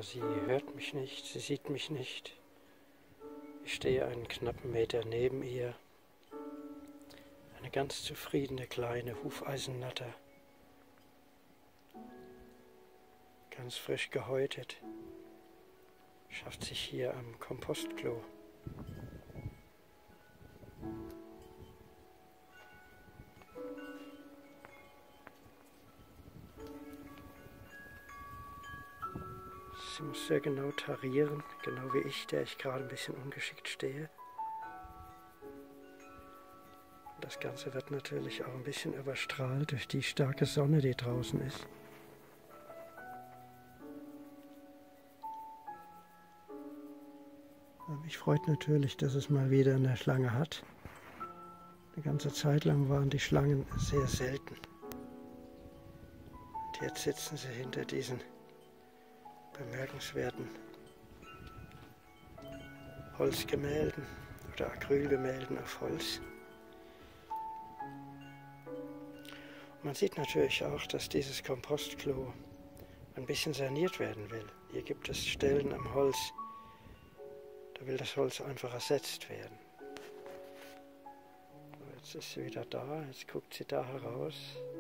aber sie hört mich nicht, sie sieht mich nicht. Ich stehe einen knappen Meter neben ihr. Eine ganz zufriedene kleine Hufeisennatter. Ganz frisch gehäutet. Schafft sich hier am Kompostklo. Sie muss sehr genau tarieren, genau wie ich, der ich gerade ein bisschen ungeschickt stehe. Das Ganze wird natürlich auch ein bisschen überstrahlt durch die starke Sonne, die draußen ist. Mich freut natürlich, dass es mal wieder eine Schlange hat. Eine ganze Zeit lang waren die Schlangen sehr selten. Und jetzt sitzen sie hinter diesen bemerkenswerten Holzgemälden oder Acrylgemälden auf Holz. Man sieht natürlich auch, dass dieses Kompostklo ein bisschen saniert werden will. Hier gibt es Stellen am Holz, da will das Holz einfach ersetzt werden. Jetzt ist sie wieder da, jetzt guckt sie da heraus.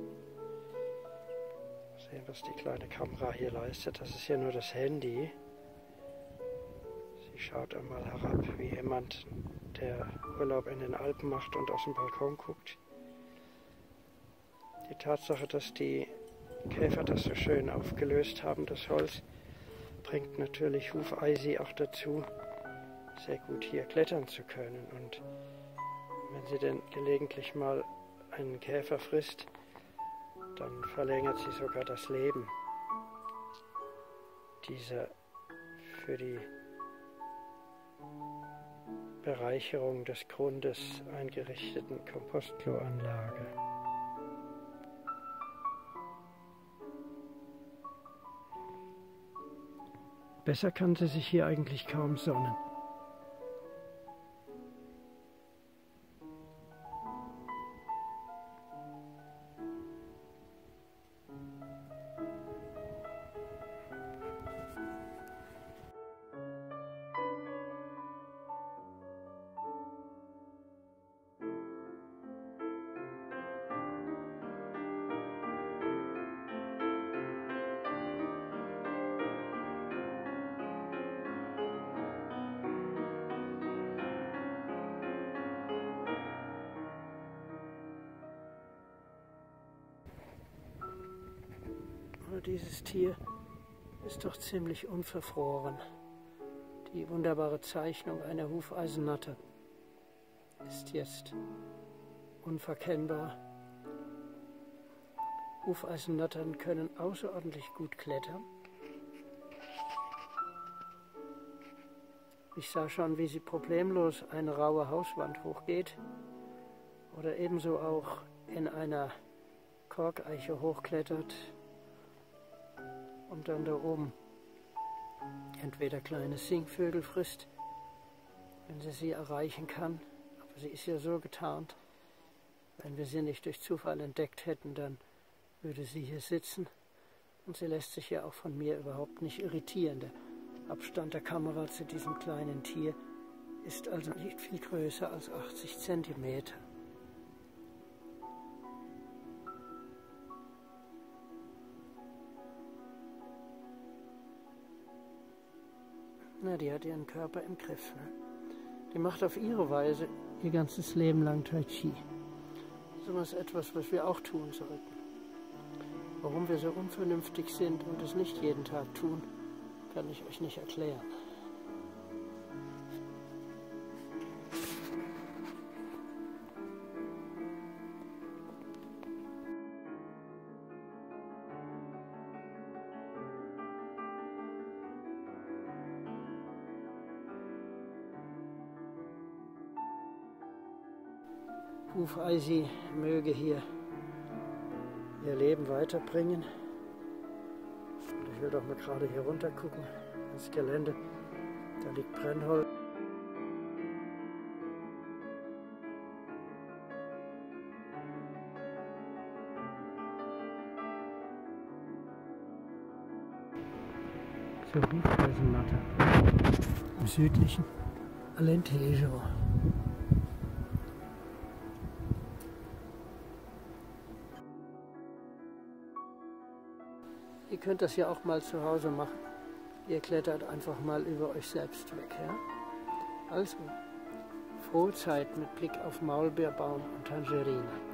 Mal sehen, was die kleine Kamera hier leistet. Das ist hier nur das Handy. Sie schaut einmal herab, wie jemand, der Urlaub in den Alpen macht und aus dem Balkon guckt. Die Tatsache, dass die Käfer das so schön aufgelöst haben, das Holz, bringt natürlich Hufeisi auch dazu, sehr gut hier klettern zu können. Und wenn sie denn gelegentlich mal einen Käfer frisst, dann verlängert sie sogar das Leben dieser für die Bereicherung des Grundes eingerichteten Kompostkloanlage. Besser kann sie sich hier eigentlich kaum sonnen. Dieses Tier ist doch ziemlich unverfroren. Die wunderbare Zeichnung einer Hufeisennatter ist jetzt unverkennbar. Hufeisennattern können außerordentlich gut klettern. Ich sah schon, wie sie problemlos eine raue Hauswand hochgeht oder ebenso auch in einer Korkeiche hochklettert und dann da oben entweder kleine Singvögel frisst, wenn sie erreichen kann. Aber sie ist ja so getarnt, wenn wir sie nicht durch Zufall entdeckt hätten, dann würde sie hier sitzen. Und sie lässt sich ja auch von mir überhaupt nicht irritieren. Der Abstand der Kamera zu diesem kleinen Tier ist also nicht viel größer als 80 Zentimeter. Na, die hat ihren Körper im Griff. Ne? Die macht auf ihre Weise ihr ganzes Leben lang Tai Chi. Das ist etwas, was wir auch tun sollten. Warum wir so unvernünftig sind und es nicht jeden Tag tun, kann ich euch nicht erklären. Hufeisi möge hier ihr Leben weiterbringen. Und ich will doch mal gerade hier runter gucken ins Gelände. Da liegt Brennholz. zur Hufeisenmatte im südlichen Alentejo. Ihr könnt das ja auch mal zu Hause machen. Ihr klettert einfach mal über euch selbst weg. Ja? Also, frohe Zeit mit Blick auf Maulbeerbaum und Tangerine.